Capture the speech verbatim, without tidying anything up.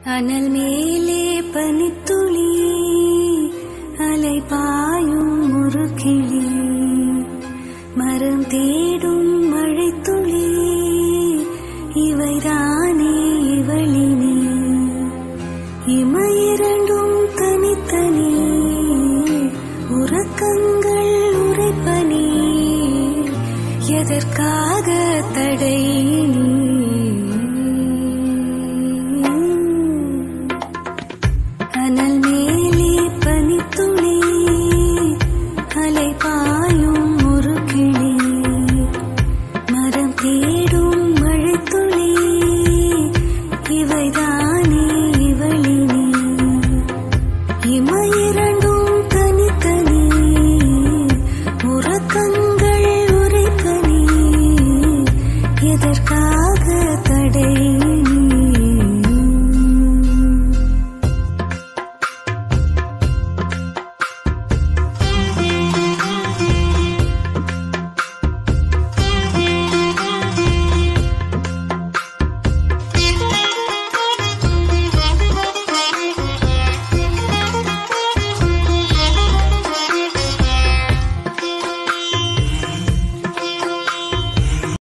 அனல் மேலே பனித்துளி அலை பாயும் ஒரு கிளி மரம் தேடும் மழைத்துளி இவைதானே இவளினி இமையிரண்டும் தனித்தனி உறக்கங்கள் உரைப்பனி எதற்காக தடை அனல் மேலே பனித்துளி அலை பாயும் ஒரு கிளி மரம் தேடும் மழைத்துளி இவைதான்